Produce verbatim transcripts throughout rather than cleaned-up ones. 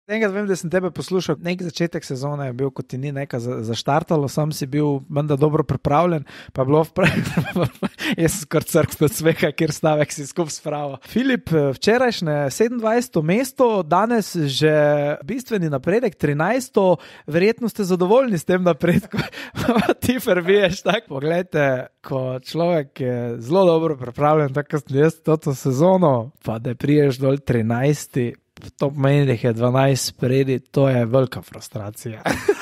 Enkrat vem, da sem tebe poslušal, nek začetek sezone je bil, kot ti ni nekaj zaštartalo, sam si bil menda dobro pripravljen, pa je bilo vprej, jaz sem skor crkv od smeha, kjer stavek si skup spravo. Filip, včerajšnje sedemindvajseto mesto, danes že bistveni napredek, trinajsto, verjetno ste zadovoljni s tem napredkom, ti prviješ, tako. Poglejte, ko človek je zelo dobro pripravljen, tako kot jaz toto sezono, pa da priješ dol trinajsti, to pomeni, da je dvanajst spredi, to je velika frustracija.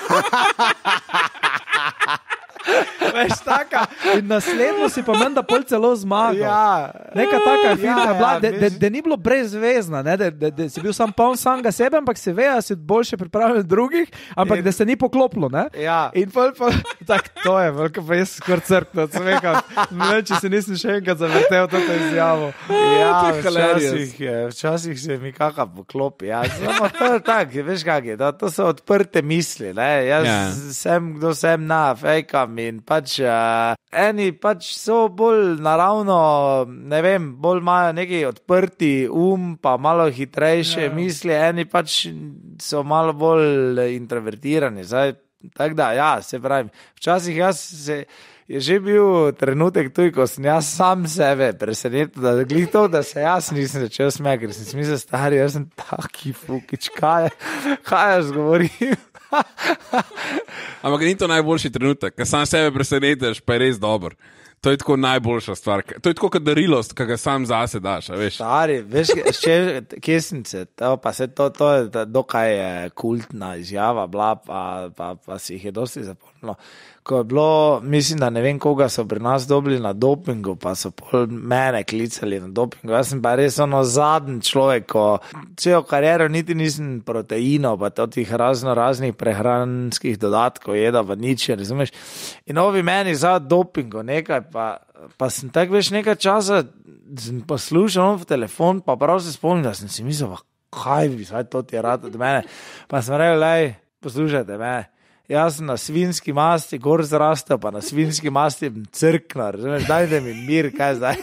Veš, taka. In naslednjo si pa menda pol celo zmagal. Ja. Neka taka je filma, ja, da ja, ja, ni bilo brezvezna, ne, da, da, da si bil sam poln samega sebe, ampak se ve, da si boljše pripravljen drugih, ampak in, da se ni poklopilo. Ne? Ja. In pol pa, tak, to je velika, pa jaz skor crkno, cveka, ne vem, če se nisem še enkrat zavrtel toto izjavo. Ja, včasih, včasih se mi kaka poklopi. Ja, samo to je tak, veš kak je, to, to so odprte misli, ne, jaz ja. sem, kdo sem na, fejkam in pač uh, eni pač so bolj naravno, ne vem, bolj imajo neki odprti um, pa malo hitrejše ja. misli, eni pač so malo bolj introvertirani, zdaj, tako da, ja, se pravim, včasih jaz se, je že bil trenutek tuj, ko sem jaz sam sebe presenetil, da glih to, da se jaz nisem začel smeh, ker sem smisel stari, jaz sem taki fukič, kaj, kaj jaz govorim. Ampak ni to najboljši trenutek, ker sam sebe presenetiš, pa je res dober. To je tako najboljša stvar. To je tako kot darilost, ki ga sam zase daš, veš. Stari, veš, še kesnice, to pa se to, to je dokaj kultna izjava, bla, pa, pa, pa si jih je dosti zapomnilo. Ko je bilo, mislim, da ne vem, koga so pri nas dobili na dopingu, pa so pol mene klicali na dopingu. Jaz sem pa res ono zadnji človek, ko celo kariero niti nisem proteinov, pa tih razno raznih prehranskih dodatkov jedel, pa nič, razumeš. In ovi meni za dopingu nekaj, pa, pa sem tako veš nekaj časa poslušal v telefon, pa prav se spomnim, da sem si mislil, kaj bi, saj to ti je rad od mene. Pa sem rekel, lej, poslušajte me. Jaz sem na svinski masti gor zrastel, pa na svinski masti crknar, razumeš, dajte mi mir, kaj zdaj.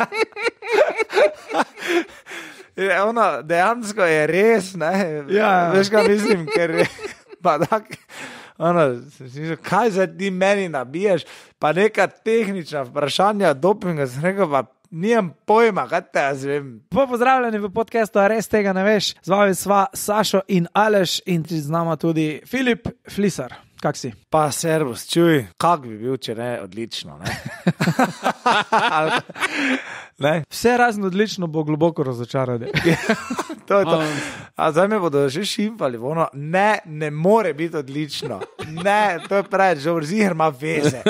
Ono, dejansko je res, ne, ja. Veš, kaj mislim, ker je, pa tak, ono, kaj zdaj ti meni nabiješ, pa neka tehnična vprašanja dopinga, sem rekel, pa nijem pojma, kaj te jaz vem. Po pozdravljeni v podcastu, a res tega ne veš. Z vami sva Sašo in Aleš in z nama tudi Filip Flisar. Kak si? Pa servus, čuj, kak bi bil, če ne, odlično, ne? Ne? Vse razen odlično bo globoko razočaranje. To je to. A zdaj me bodo že šimfali, ono, ne, ne more biti odlično. Ne, to je preveč, že vrzihr ima veze.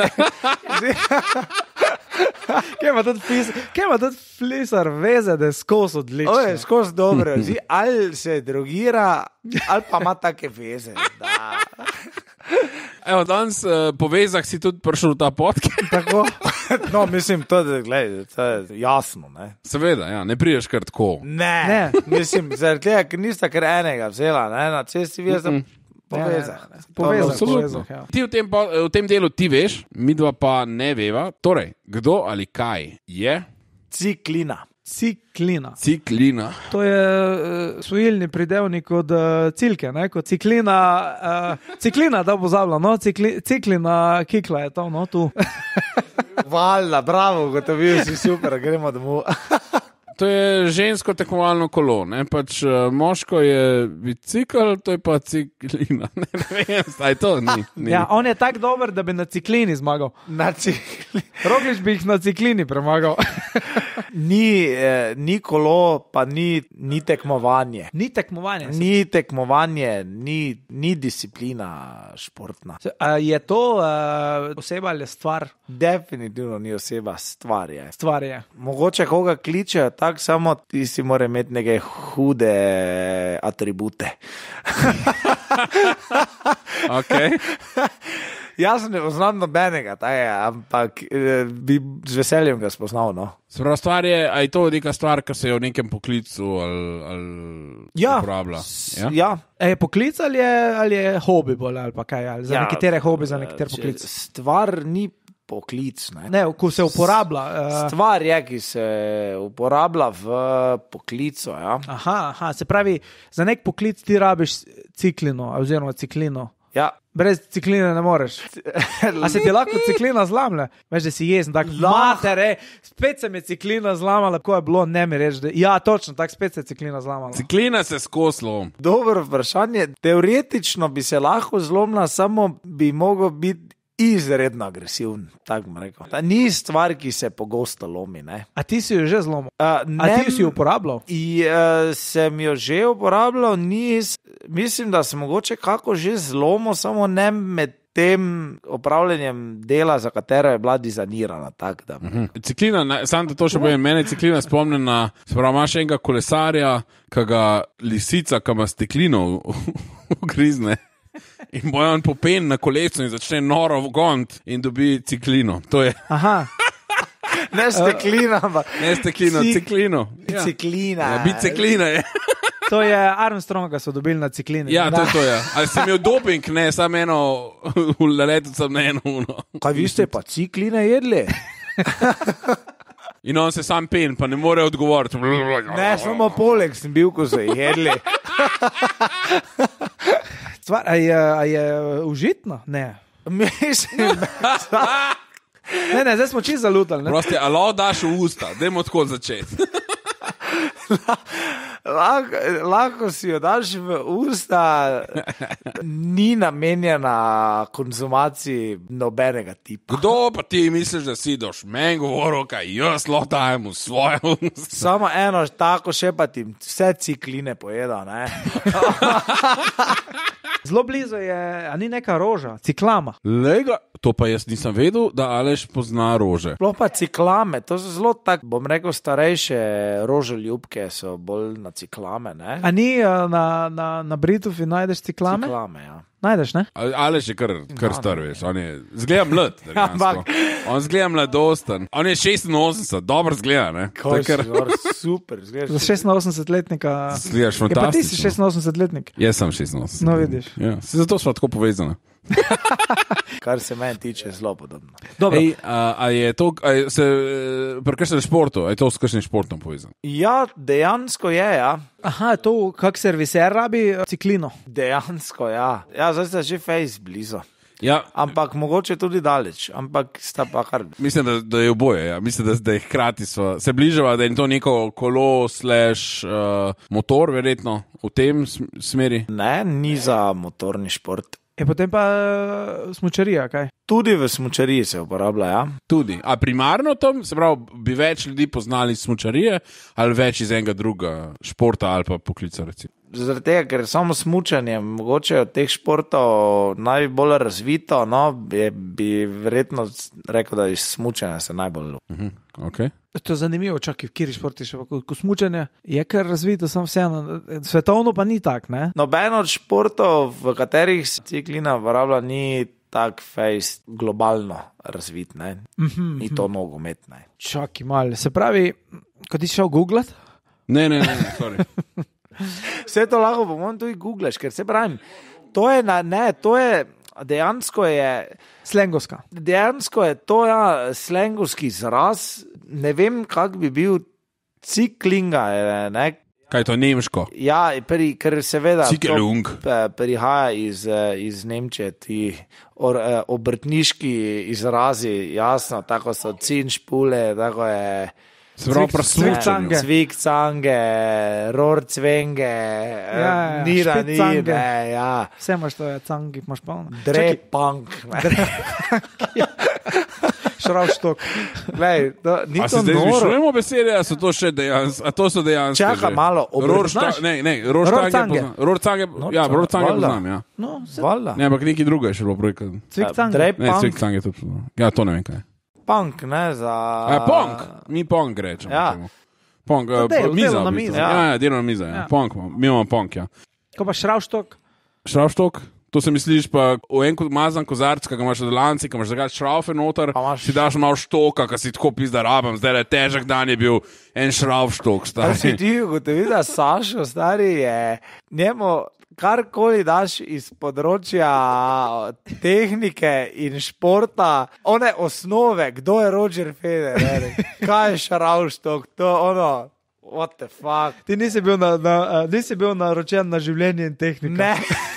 Kaj ima tudi flisar, kaj ima tudi flisar veze, da je skos odlično? O, je skos dobro, zdi, ali se drogira, ali pa ima take veze. Da. Evo, danes uh, po vezah si tudi prišel v ta podcast. Tako? No, mislim, to, da, gled, to je jasno, ne? Seveda, ja, ne priješ kar tako. Ne, ne. Mislim, zaradi tega, ker nista kar enega vzela, ne, na cesti vezam. Mm -mm. Povezah. Povezah, povezah, ja. Ti v tem, v tem delu ti veš, mi dva pa ne veva. Torej, kdo ali kaj je? Ciklina. Ciklina. Ciklina. To je uh, svojilni pridevnik od uh, cilke, ne? Kot ciklina, uh, ciklina, da bo zavla, no? Cikli, ciklina kikla je to, no, tu. Valjda, bravo, gotovil si, super, gremo domov. To je žensko tekmovalno kolo, ne, pač uh, moško je bicikl, to je pa ciklina, ne, ne vem, staj to ni, ni. Ja, on je tak dober, da bi na ciklini zmagal. Na ciklini. Roglič bi jih na ciklini premagal. Ni, eh, ni kolo, pa ni, ni tekmovanje. Ni tekmovanje. Ni tekmovanje, ni, ni disciplina športna. A je to uh, oseba ali stvar? Definitivno ni oseba, stvar je. Stvar je. Mogoče koga kličejo, tako samo ti si mora imeti neke hude atribute. Okay. Jaz ne poznam nobenega, je, ampak bi z veseljem ga spoznal. No. Sprav stvar je, a je to neka stvar, ki se je v nekem poklicu ali, ali ja, uporablja? Ja. Ja. Je poklic ali je, ali je hobi bolj ali pa kaj? Ali za ja, nekatere hobi, za nekatere poklic? Stvar ni poklic. Ne. Ne, ko se uporablja. Uh, Stvar je, ki se uporablja v poklicu. Ja. aha, aha, se pravi, za nek poklic ti rabiš ciklino, oziroma ciklino. Ja. Brez cikline ne moreš. A se ti lahko ciklina zlamlja? Veš, da si jezen, tako matere, spet se mi ciklina zlamala, ko je bilo, ne mi reči, da ja, točno, tako spet se ciklina zlamala. Ciklina se skoslom. Dobro vprašanje. Teoretično bi se lahko zlomila, samo bi mogel biti izredno agresiven, tako bom rekel. Ta ni stvar, ki se pogosto lomi, ne. A ti si jo že zlomil? Uh, A ti si jo uporabljal? I, uh, sem jo že uporabljal, nis, mislim, da sem mogoče kako že zlomil, samo ne med tem opravljanjem dela, za katero je bila dizajnirana. Tak, da. Mhm. Ciklina, ne, sam da to še povem, mene ciklina spomne na, spravo imaš enega kolesarja, ki ga lisica, ki ima steklino ugrizne. In bo on popen na kolesu in začne noro goniti in dobi ciklino. To je. Aha. Ne steklina, ampak Ne steklino, Cik- ciklino. Ja. ciklina. Ja, biciklina je. To je Armstronga so dobili na ciklini. Ja, to je to, ja. Ali sem imel doping, ne, samo eno, v letu sem na eno uno. Kaj vi ste pa cikline jedli? In on se sam pen, pa ne more odgovoriti. Ne, samo poleg sem bil, ko so jih jedli. Stvar, a je, a je užitno? Ne. Mislim, Ne, ne, zdaj smo čisto zalutali. Ne? Prosti, alo daš v usta, dajmo tako začeti. lahko, lahko si jo daš v usta, ni namenjena konzumaciji nobenega tipa. Kdo pa ti misliš, da si doš meni govoril, kaj jaz lahko dajem v svoje usta? Samo eno tako še pa ti vse cikline pojeda, ne? Zelo blizu je, a ni neka roža, ciklama. Lega, to pa jaz nisem vedel, da Aleš pozna rože. Sploh pa ciklame, to so zelo tak, bom rekel, starejše rožoljubke so bolj na ciklame, ne? A ni uh, na, na, na Britufi najdeš ciklame? Ciklame, ja. Najdeš, ne? A- Aleš je kar, kar star, veš, on je, zgleda mlad, Ampak- dejansko. On zgleda mladosten. On je šestinosemdeset, dobro zgleda, ne? To Kaj je kar, si, zor, super, zgledaš. Za šestinosemdesetletnika. zgledaš Je pa ti si fantastično. šestinosemdesetletnik. Jaz sem šestinosemdeset. No, vidiš. Ja, se zato smo tako povezani. Kar se meni tiče, zelo podobno. Dobro. Ej, a, a je to, a je se, eh, pri kakšnem športu, a je to s kakšnim športom povezano? Ja, dejansko je, ja. Aha, to, kak serviser rabi uh, ciklino. Dejansko, ja. Ja, zdaj sta že fejs blizu. Ja, Ampak mogoče tudi daleč, ampak sta pa kar. mislim, da, da je oboje. Ja. Mislim, da, da je hkrati sva, se bližava, da je to neko kolo slash uh, motor, verjetno v tem sm- smeri. Ne, ni za motorni šport. Je potem pa uh, smučarija, kaj? Tudi v smučariji se uporablja, ja. Tudi. A primarno tam, se pravi, bi več ljudi poznali smučarije ali več iz enega druga športa ali pa poklica, recimo. Zaradi tega, ker samo smučanje, mogoče od teh športov najbolj razvito, no, bi, bi verjetno rekel, da iz smučanja se najbolj. Uh-huh. Okay. To je zanimivo, čakaj, v kjeri športi še, ko, ko smučanje je kar razvito, samo vseeno, svetovno pa ni tak, ne? Noben od športov, v katerih se ciklina uporablja, ni tak fejs globalno razvit, ne. Mhm, Ni to nogomet, ne. Čakaj malo, se pravi, ko ti šel googlat? Ne, ne, ne, ne, sorry. Vse to lahko po mojem tudi googlaš, ker se pravim, to je, na, ne, to je, dejansko je, Slengovska. dejansko je to, ja, slengovski izraz, ne vem, kak bi bil ciklinga, je, ne. Kaj je to nemško? Ja, pri, ker seveda to Cikelung. p- prihaja iz, eh, iz Nemčije, ti or, eh, obrtniški izrazi, jasno, tako so cinšpule, tako je. Se pravi, pri Cvik- smučanju. cvik- Cvikcange, rorcvenge, Ja, ja, ja, nira, špiccange. nire, ja, Vse imaš to, je cangi, imaš polno. drepunk. Šravštok. Glej, to, ni A se to zdaj noro. zvišujemo besede, a so to še dejansko? A to so dejansko? Čakaj že? malo, obr- Roršta, znaš? ne, ne, Rorštange Rorcange. poznam. Rorcange, ja, Rorcange, Rorcange valjda. poznam, ja. No, se... Valjda. Ne, ampak neki druga je še bilo projekt. Cvikcang. Ne, Drepunk, Cvikcange tudi poznam. Ja, to ne vem kaj. punk, ne, za... A, pong, mi pong rečemo. Ja. temu. Pong, uh, del- miza. delovna v bistvu. miza. Ja, ja, delovna miza. Ja. Ja. Pong, imamo. Mi imamo pong, ja. Ko pa šravštok, Šravštok, to se misliš pa v en kot mazan kozarc, ki ga imaš v delanci, ki imaš zakaj šraufe noter, Pa imaš- si daš malo štoka, ki si tako pizda rabam, zdaj je težek dan je bil en šravštok, A si stari. ti ugotovil, da Sašo stari je, njemu, karkoli daš iz področja tehnike in športa, one osnove, kdo je Roger Federer, kaj je Šravštok, to ono, what the fuck. Ti nisi bil, na, na, uh, nisi bil naročen na življenje in tehniko. Ne,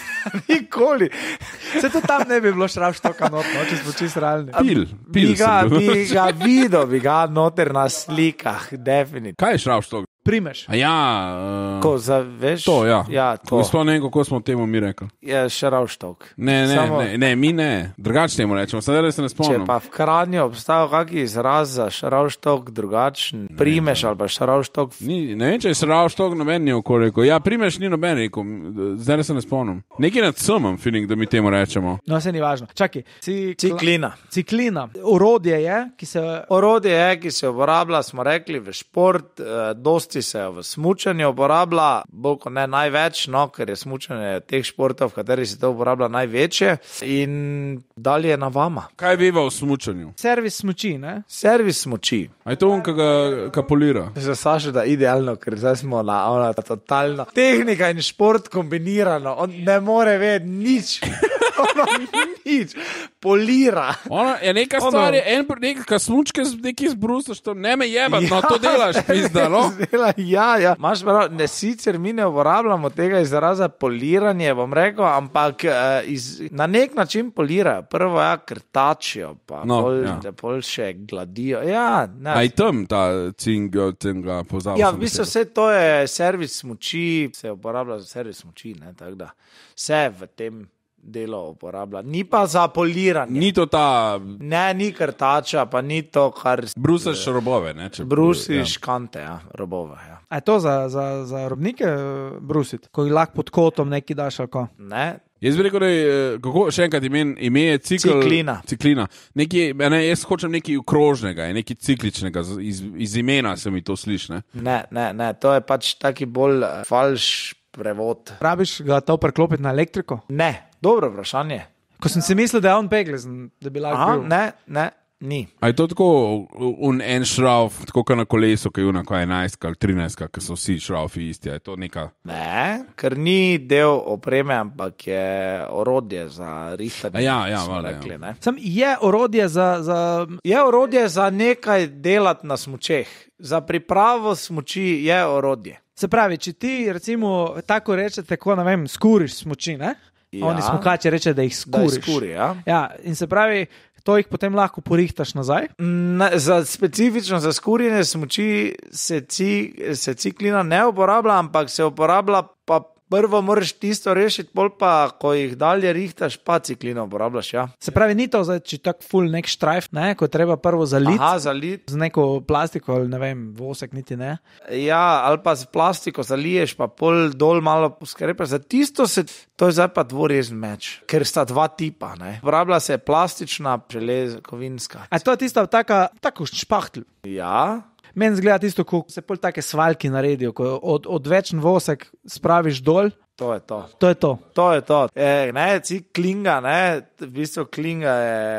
nikoli. Se to tam ne bi bilo Šravštoka notno, če smo čisto realni. Pil, pil Bi ga, sem bil. bi ga videl, bi ga noter na slikah, definitivno. Kaj je Šravštok? Primeš. A ja, uh, Ko zaveš? to, ja. Ja, to. Sploh ne vem, kako smo temu mi rekli. Je Šravštok. Ne, ne, Samo- ne, ne, mi ne. Drugače temu rečemo, sedaj se ne Če spomnim. pa v Kranju obstaja kakšen izraz za Šravštok drugačen, primeš ali pa Šravštok. Ni, ne vem, če je Šravštok, noben ni okoli rekel. Ja, primeš ni noben rekel, zdaj se ne spomnim. Nekaj nad sumom, feeling, da mi temu rečemo. No, se ni važno. Čakaj, si Ciklina. Ciklina. Orodje je, ki se... Orodje je, ki se uporablja, smo rekli, v šport, eh, dosti se v smučanju uporablja, bolj kot ne največ, no, ker je smučanje teh športov, v katerih se to uporablja največje. In dalje na vama. Kaj veva o smučanju? Servis smuči, ne? Servis smuči. A je to on, ki ga kapolira? Za Sašo da idealno, ker zdaj smo na ona totalno. Tehnika in šport kombinirano, on ne more vedeti nič. Ono nič. Polira. Ona je neka Ono- stvar, je en, neka smučka, neki zbrusaš, to ne me jebat, no to delaš, pizda, no. Dela, ja, ja. Maš prav, ne, sicer mi ne uporabljamo tega izraza poliranje, bom rekel, ampak eh, iz, na nek način polirajo. Prvo ja, krtačijo, pa No, pol, ja. ja. pol še gladijo. Ja, ne. A je tam ta cing, tem ga pozabil. Ja, sem v bistvu besedo. vse to je servis smuči, se uporablja za servis smuči, ne, tako da vse v tem delu uporablja. Ni pa za poliranje. Ni to ta, Ne, ni krtača, pa ni to, kar brusaš robove, ne? Če, brusiš kante, ja, robove. Ja. A je to za, za, za robnike uh, brusiti? Ko jih lahko pod kotom neki daš ali ko? Ne, Jaz bi rekel, da je, eh, kako, še enkrat imen, ime je cikl, Ciklina. ciklina. Nekaj, ne, jaz hočem nekaj okrožnega, je nekaj cikličnega, z- iz, iz imena se mi to sliši, ne? ne, ne, ne, to je pač taki bolj eh, falš prevod. Rabiš ga to preklopiti na elektriko? Ne, dobro vprašanje. Ko sem si mislil, da je on peglezen, da bi lahko Aha, bil. ne, ne, ni. A je to tako, un en šrauf, tako kot na kolesu, ki je unako enajst ali trinajst, ki so vsi šraufi isti, a je to neka... Ne, ker ni del opreme, ampak je orodje za rihtanje. A ja, ja, smo valjda, ja. rekli, ne. Sam je orodje za, za Je orodje za nekaj delati na smučeh. Za pripravo smuči je orodje. Se pravi, če ti recimo tako rečete, ko ne vem, skuriš smuči, ne? Ja. Oni smukači reče, da jih Da je skuriš. skuri, ja. Ja, in se pravi, to jih potem lahko porihtaš nazaj. Ne, za specifično za skurjenje smuči se, ci, se ciklina ne uporablja, ampak se uporablja pa prvo moraš tisto rešiti, pol pa, ko jih dalje rihtaš, pa ciklino uporabljaš, ja. Se pravi, ni to zdaj, če tak full nek štrajf, ne, ko je treba prvo zaliti Aha, zalit. z neko plastiko ali ne vem, vosek niti ne. Ja, ali pa z plastiko zaliješ, pa pol dol malo poskrepeš. Za tisto se, to je zdaj pa dvorezen meč, ker sta dva tipa, ne. Uporablja se plastična, želez, kovinska. A to je tista taka, tako špahtl. Ja, Meni zgleda tisto, ko se pol take svalki naredijo, ko od, odvečen vosek spraviš dol, to je to. to je to. To je to. E, ne, ci klinga, ne, v bistvu klinga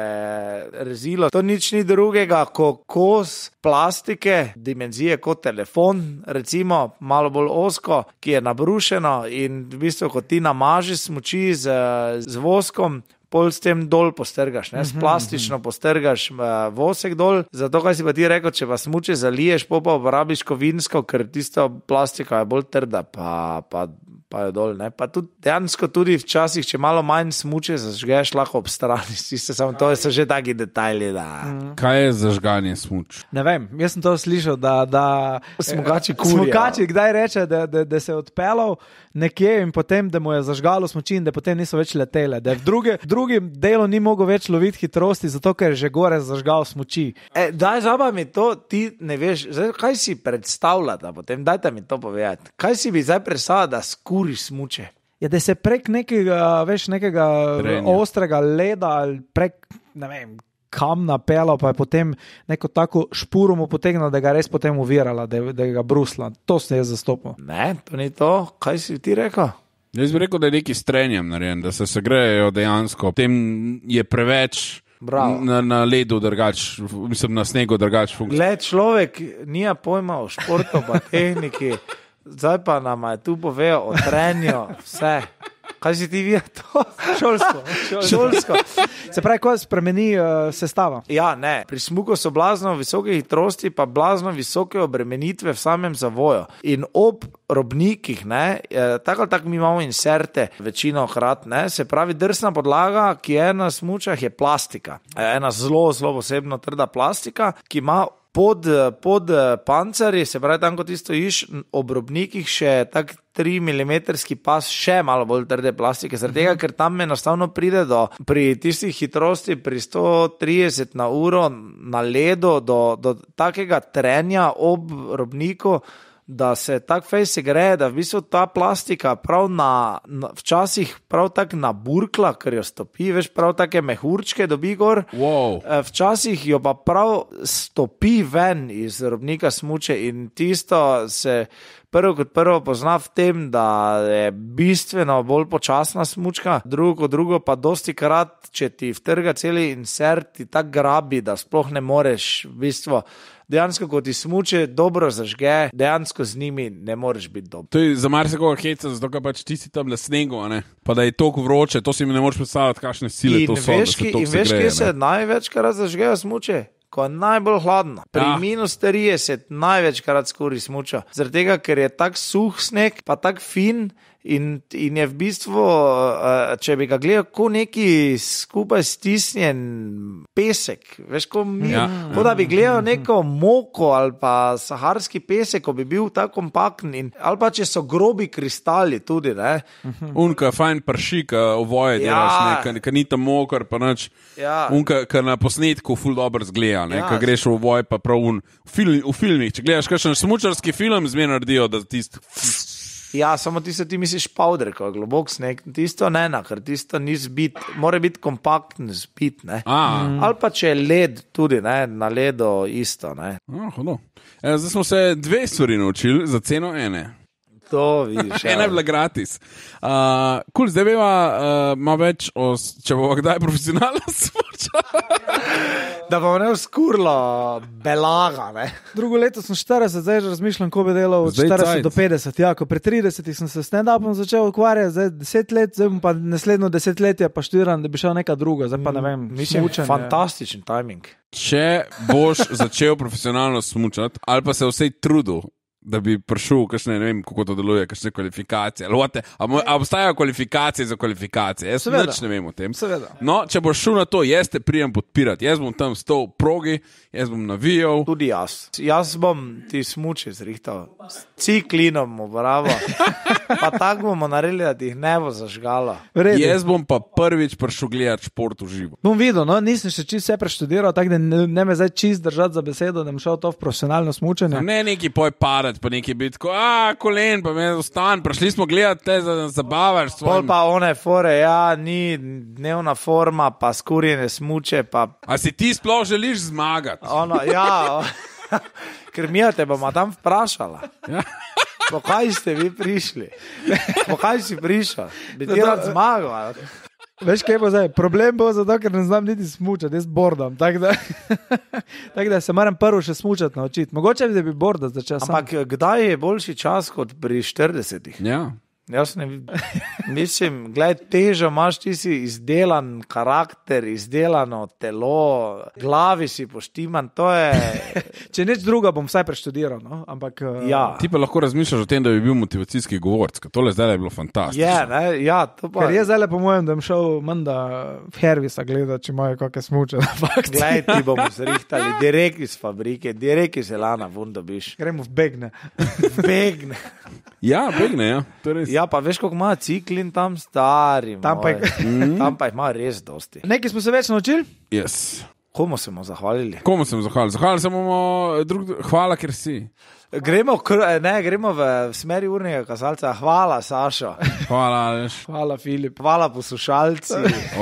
je rezilo. To nič ni drugega kot kos plastike, dimenzije kot telefon, recimo malo bolj osko, ki je nabrušeno in v bistvu, ko ti namažiš smuči z, z voskom, pol s tem dol postrgaš, ne? S plastično postrgaš uh, vosek dol, zato kaj si pa ti rekel, če pa smuče zaliješ, pol pa uporabiš kovinsko, ker tisto plastika je bolj trda, pa, pa, pa je dol, ne? Pa tudi dejansko tudi včasih, če malo manj smuče zažgeš, lahko obstraniš, tiste, samo to so že taki detajli, da... Kaj je zažganje smuč? Ne vem, jaz sem to slišal, da, da Smukači kurijo. Smukači kdaj reče, da, da, da se je odpeljal nekje in potem, da mu je zažgalo smuči in da potem niso več letele, da je v druge, drugim delu ni mogel več loviti hitrosti, zato ker je že gore zažgal smuči. E, daj, zaba mi to, ti ne veš, zdaj, kaj si predstavljata potem, dajte mi to povedati. Kaj si bi zdaj predstavljala, da skuriš smuče? Ja, da se prek nekega, veš, nekega Trenja. ostrega leda ali prek, ne vem, kamna pela, pa je potem neko tako špuro mu potegnila, da ga je res potem uvirala, da, je- da je ga brusla. To se je zastopil. Ne, to ni to. Kaj si ti rekel? Jaz bi rekel, da je neki strenjem narejen, da se segrejejo dejansko. Potem je preveč Bravo. na, na ledu drugač, mislim na snegu drugač funkcionira. Gled, človek nija pojma o športu pa tehniki, zdaj pa nama je tu povedal o trenju, vse. Kaj si ti videl to? Šolsko. Šolsko. Se pravi, ko spremeni uh, sestava. Ja, ne. Pri smuku so blazno visoke hitrosti, pa blazno visoke obremenitve v samem zavoju. In ob robnikih, ne, tako ali tako mi imamo inserte, večino krat, ne, se pravi, drsna podlaga, ki je na smučah, je plastika. Ena zelo, zelo posebno trda plastika, ki ima pod, pod pancerji, se pravi, tam, ko ti stojiš, ob robnikih še tak tri milimetrski pas, še malo bolj trde plastike, zaradi tega, ker tam enostavno pride do, pri tistih hitrosti, pri sto trideset na uro na ledu, do, do takega trenja ob robniku, da se tak fej se gre, da v bistvu ta plastika prav na, na včasih prav tak naburkla, ker jo stopi, veš, prav take mehurčke dobi gor, Wow. včasih jo pa prav stopi ven iz robnika smuče in tisto se prvo kot prvo pozna v tem, da je bistveno bolj počasna smučka, drugo kot drugo pa dosti krat, če ti vtrga celi insert, ti tak grabi, da sploh ne moreš v bistvu dejansko, ko ti smuče dobro zažge, dejansko z njimi ne moreš biti dober. To je za marsikoga heca, zato ker pač ti si tam na snegu, a ne? Pa da je toliko vroče, to si mi ne moreš predstavljati, kakšne sile In to so. veš, da se ki- toliko in veš, segreje, kje se ne. največkrat zažgejo smuče? Ko je najbolj hladno. Pri Ja. ja. minus trideset največkrat skuri smuča. Zaradi tega, ker je tak suh sneg, pa tak fin in, in je v bistvu, uh, če bi ga gledal, kot neki skupaj stisnjen pesek. Veš, ko, mi, Ja. ja. ko da bi gledal neko moko ali pa saharski pesek, ko bi bil tako kompakten. In, ali pa če so grobi kristali tudi, ne. Unka fajn prši, ka ovoje Ja. delaš, ne, ka, ka ni tam mokar, pa nič. Ja. Unka, ka na posnetku ful dobro zgleda, ne, Ja. ka greš v ovoj, pa prav un, v, film, v filmih, če gledaš kakšen smučarski film, zmeraj naredijo, da tisti, Ja, samo tisto ti misliš powder, ko je globok sneg, tisto ne, na, ker tisto ni zbit, mora biti kompakten zbit, ne. a, Ali pa če je led tudi, ne, na ledu isto, ne. a, hudo. E, zdaj smo se dve stvari naučili za ceno ene. To vidiš. Ena je bila gratis. Uh, cool, zdaj veva uh, malo več, o, s- če bo kdaj profesionalno smučala. Da bo ne uskurlo belaga, ne. Drugo leto sem štirideset, zdaj že razmišljam, ko bi delal od Zdaj štirideset cajt. do petdeset. Ja, ko pri tridesetih sem se s stand-upom začel ukvarjati, zdaj deset let, zdaj bom pa naslednjo desetletje pa študiram, da bi šel neka druga, zdaj pa ne vem, Mislim, smučanje. fantastičen timing. Če boš začel profesionalno smučati, ali pa se vsej trudil, da bi prišel, kakšne, ne vem, kako to deluje, kakšne kvalifikacije. Ali what- a mo- a obstajajo kvalifikacije za kvalifikacije? Jaz Seveda. nič ne vem o tem. Seveda. No, če boš šel na to, jaz te prijem podpirati. Jaz bom tam stal v progi, jaz bom navijal. Tudi jaz. Jaz bom ti smuči zrihtal. S ciklinom obravo. Pa tako bomo naredili, da ti jih ne bo zažgalo. V redu. Jaz bom pa prvič prišel gledati šport v živo. Bom videl, no, nisem še čisto vse preštudiral, tako da ne, ne me zdaj čist držati za besedo, da bom šel to v profesionalno smučanje. Ne neki poj parati, pa neki biti tako, a kolen, pa me ostan, prišli smo gledati te za zabavaš. Pol pa one fore, ja, ni dnevna forma, pa skurjene smuče, pa A si ti sploh želiš zmagati? ono, ja, ker mi te bomo tam vprašala. Ja. Po kaj ste vi prišli? Po kaj si prišel? Bi ti rad zmagal? ali? Veš, kaj bo zdaj? Problem bo zato, ker ne znam niti smučati, jaz bordam. Tako da, tak da se moram prvo še smučati naučiti. Mogoče bi, da bi borda začel sam. Ampak kdaj je boljši čas kot pri štiridesetih? Ja. Jaz ne vidim. Mislim, gledaj, težo imaš, ti si izdelan karakter, izdelano telo, glavi si poštiman, to je... Če nič druga, bom vsaj preštudiral. No? Ampak, uh, Ja, Ti pa lahko razmišljaš o tem, da bi bil motivacijski govorc, ker tole zdaj je bilo fantastično. je, ne, ja, to pa... Ker je zdaj po mojem, da bom šel menda v Hervisa gledati, če imajo kakšne smuče. Glej, ti bomo zrihtali, direkt iz fabrike, direkt iz Elana, vun dobiš. Gremo v Begne. Begne. Ja, begne, ja. To je res. Ja, pa veš, koliko ima ciklin tam stari. Tam pa moj. je- Tam pa jih ima res dosti. Nekaj smo se več naučili? Yes. Komu se bomo zahvalili? Komu sem zahvalil? Zahvalil sem mu, drug, hvala, ker si. Gremo, kr- ne, gremo v smeri urnega kazalca. Hvala, Sašo. Hvala, Aleš. Hvala, Filip. Hvala, poslušalci.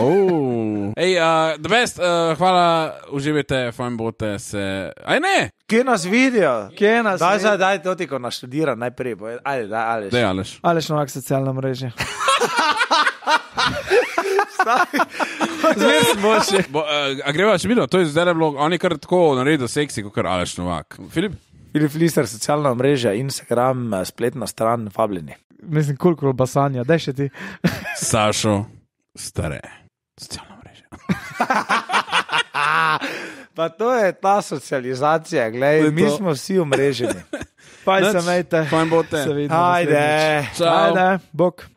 Oh. Ej, uh, the best, uh, hvala, uživajte, fajn bote se. Aj ne, Kje nas vidijo? Kje nas Daj, vidijo? zdaj, daj, to ti, ko naštudira najprej. bo- Ajde, daj, Aleš. dej, Aleš. Ali še novak socialna mreža? Zmer smo še. Bo, uh, a greva še video, to je zdaj bilo, on je kar tako naredil seksi, kot Aleš Novak. Filip? Filip Lister, socialna mreža, Instagram, spletna stran, vabljeni. mislim, koliko basanja, daj še ti. Sašo, stare, socialna mreža. Pa to je ta socializacija, gledaj, mi smo vsi omreženi. Paj se mejte. Fajn bote. Se vidimo Ajde. naslednjič. Čau. Ajde, bok.